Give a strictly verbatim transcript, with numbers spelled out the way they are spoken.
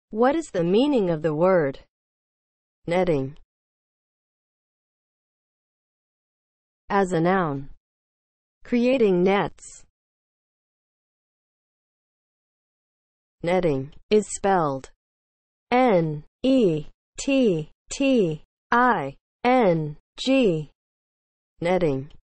What is the meaning of the word netting as a noun? Creating nets. Netting is spelled N E T T I N G. Netting